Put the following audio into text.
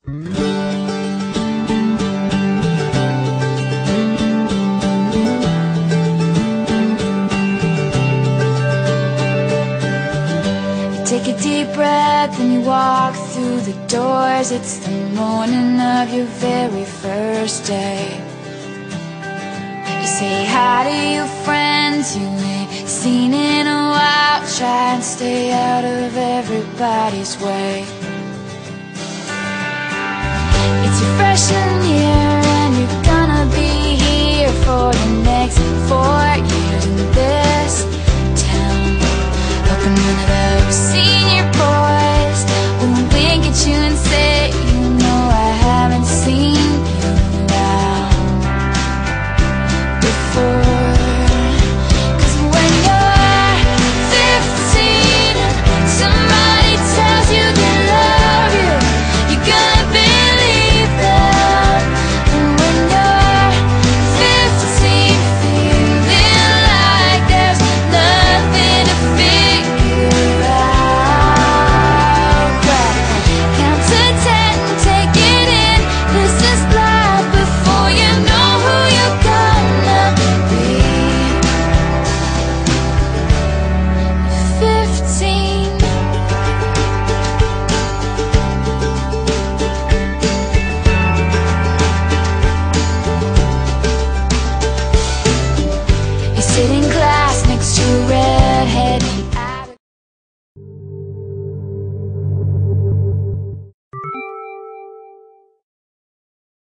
Take a deep breath and you walk through the doors. It's the morning of your very first day. You say hi to your friends you ain't seen in a while. Try and stay out of everybody's way. It's your freshman year and you're gonna be here for the next 4 years. And this